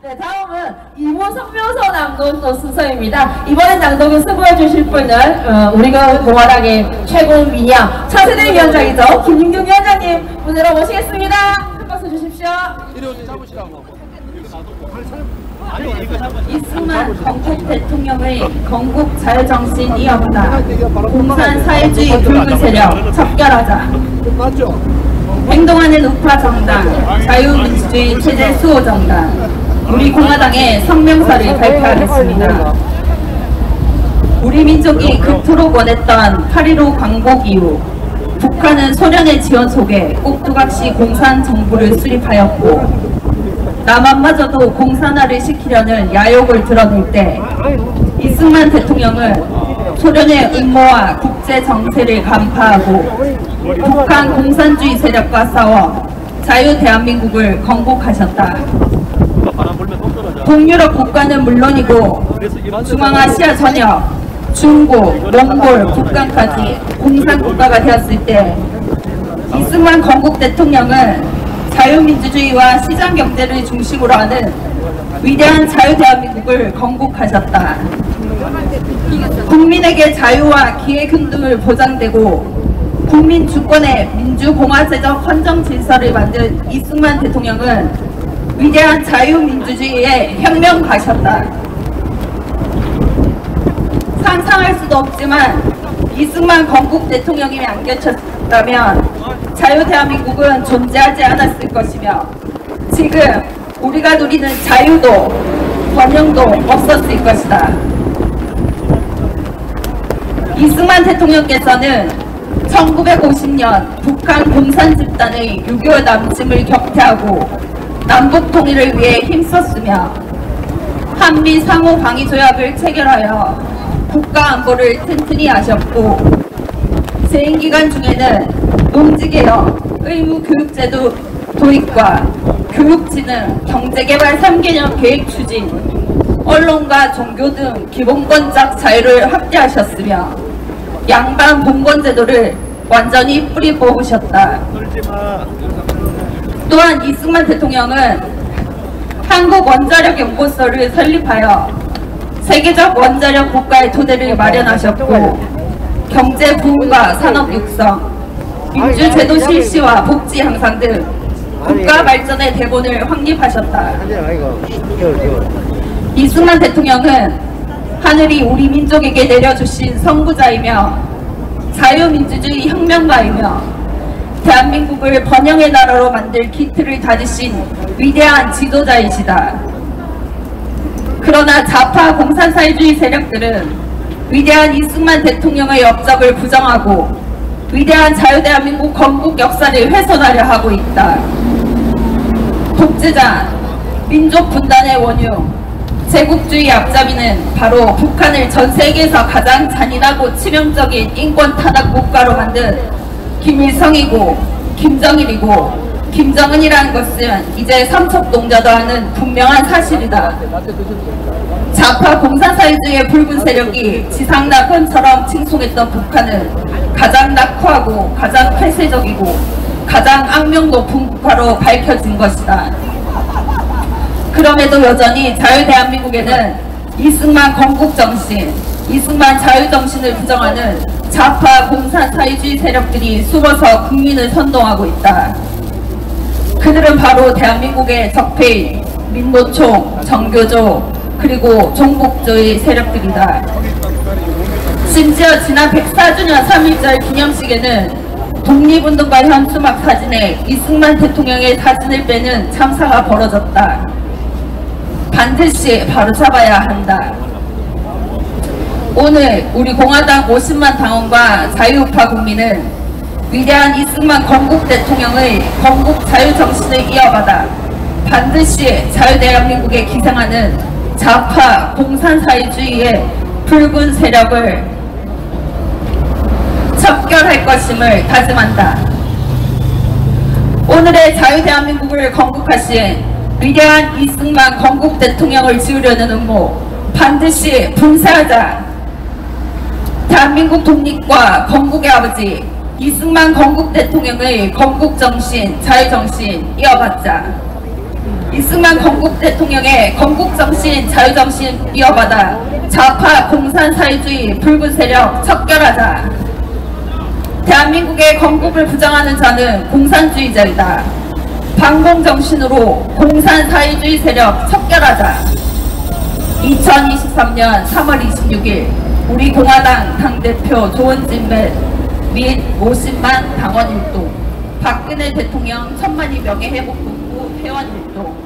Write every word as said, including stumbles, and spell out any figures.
네, 다음은 이모성명서 낭독도 순서입니다. 이번에 낭독을 수고해 주실 분은 어, 우리가 공화당의 최고 미녀 차세대 위원장이죠. 김윤경 위원장님 무대로 모시겠습니다. 한 박수 주십시오. 이승만 건국 대통령의 건국 자유정신 이어보다 공산 사회주의 붉은 세력 척결하자. 행동하는 우파 정당 자유민주주의 체제 수호 정당 우리 공화당의 성명서를 발표하겠습니다. 우리 민족이 그토록 원했던 팔일오 광복 이후 북한은 소련의 지원 속에 꼭두각시 공산 정부를 수립하였고 남한마저도 공산화를 시키려는 야욕을 드러낼 때 이승만 대통령은 소련의 음모와 국제 정세를 간파하고 북한 공산주의 세력과 싸워 자유 대한민국을 건국하셨다. 동유럽 국가는 물론이고 중앙아시아 전역, 중국, 몽골, 북한까지 공산국가가 되었을 때 이승만 건국 대통령은 자유민주주의와 시장경제를 중심으로 하는 위대한 자유대한민국을 건국하셨다. 국민에게 자유와 기회균등을 보장되고 국민 주권의 민주공화제적 헌정질서를 만든 이승만 대통령은 위대한 자유민주주의의 혁명가셨다. 상상할 수도 없지만 이승만 건국 대통령이 안 계셨다면 자유대한민국은 존재하지 않았을 것이며 지금 우리가 누리는 자유도 번영도 없었을 것이다. 이승만 대통령께서는 천구백오십 년 북한 공산 집단의 유교 남침을 격퇴하고 남북 통일을 위해 힘썼으며 한미 상호 방위 조약을 체결하여 국가 안보를 튼튼히 하셨고 재임 기간 중에는 농지개혁, 의무교육제도 도입과 교육진흥, 경제개발 삼 개년 계획 추진, 언론과 종교 등 기본권적 자유를 확대하셨으며 양반 봉건제도를 완전히 뿌리 뽑으셨다. 또한 이승만 대통령은 한국원자력연구소를 설립하여 세계적 원자력 국가의 토대를 마련하셨고 경제 부흥과 산업 육성, 민주제도 실시와 복지 향상 등 국가 발전의 대본을 확립하셨다. 이승만 대통령은 하늘이 우리 민족에게 내려주신 선구자이며 자유민주주의 혁명가이며 대한민국을 번영의 나라로 만들 기틀을 다지신 위대한 지도자이시다. 그러나 좌파 공산사회주의 세력들은 위대한 이승만 대통령의 업적을 부정하고 위대한 자유대한민국 건국 역사를 훼손하려 하고 있다. 독재자, 민족 분단의 원흉, 제국주의 앞잡이는 바로 북한을 전 세계에서 가장 잔인하고 치명적인 인권 탄압 국가로 만든 김일성이고 김정일이고 김정은이라는 것은 이제 삼척동자도 하는 분명한 사실이다. 좌파 공산사회주의의 붉은 세력이 지상낙원처럼 칭송했던 북한은 가장 낙후하고 가장 폐쇄적이고 가장 악명 높은 국가로 밝혀진 것이다. 그럼에도 여전히 자유대한민국에는 이승만 건국정신, 이승만 자유정신을 부정하는 좌파 공산사회주의 세력들이 숨어서 국민을 선동하고 있다. 그들은 바로 대한민국의 적폐인, 민노총, 정교조, 그리고 종북주의 세력들이다. 심지어 지난 백사 주년 삼일절 기념식에는 독립운동가 현수막 사진에 이승만 대통령의 사진을 빼는 참사가 벌어졌다. 반드시 바로잡아야 한다. 오늘 우리 공화당 오십만 당원과 자유우파 국민은 위대한 이승만 건국 대통령의 건국 자유정신을 이어받아 반드시 자유대한민국에 기생하는 좌파 공산사회주의의 붉은 세력을 척결할 것임을 다짐한다. 오늘의 자유대한민국을 건국하신 위대한 이승만 건국 대통령을 지우려는 음모 반드시 분쇄하자. 대한민국 독립과 건국의 아버지 이승만 건국 대통령의 건국정신, 자유정신 이어받자. 이승만 건국 대통령의 건국정신, 자유정신 이어받아 좌파 공산사회주의 붉은 세력 척결하자. 대한민국의 건국을 부정하는 자는 공산주의자이다. 반공정신으로 공산사회주의 세력 척결하자. 이천이십삼년 삼월 이십육일 우리 공화당 당대표 조은진 및 오십만 당원일동, 박근혜 대통령 천만이 명예회복본부 회원일동,